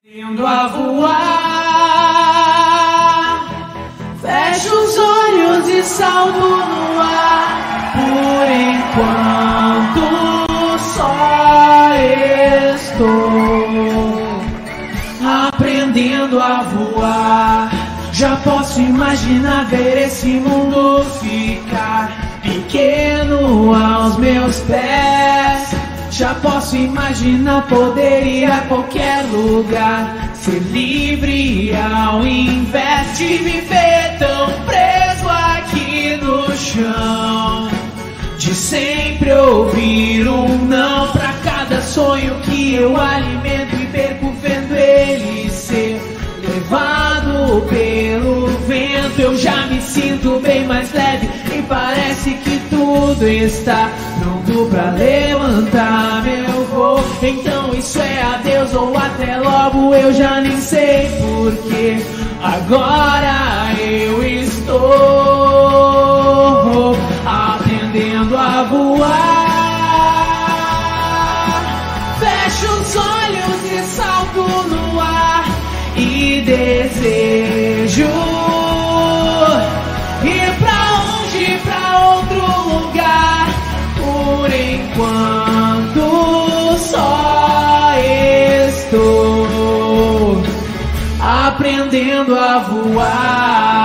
Aprendendo a voar, fecho os olhos e salto no ar. Por enquanto só estou aprendendo a voar. Já posso imaginar ver esse mundo ficar pequeno aos meus pés. Já posso imaginar poder ir a qualquer lugar, ser livre ao invés de viver tão preso aqui no chão. De sempre ouvir um não pra cada sonho que eu alimento e perco vendo ele ser levado pelo vento. Eu já me sinto bem mais leve e parece que tudo está pronto pra levantar meu voo. Então isso é adeus ou até logo, eu já nem sei porquê. Agora eu estou aprendendo a voar. Fecho os olhos e salto no ar e desejo ir pra longe, pra outro lugar. Por enquanto só estou aprendendo a voar.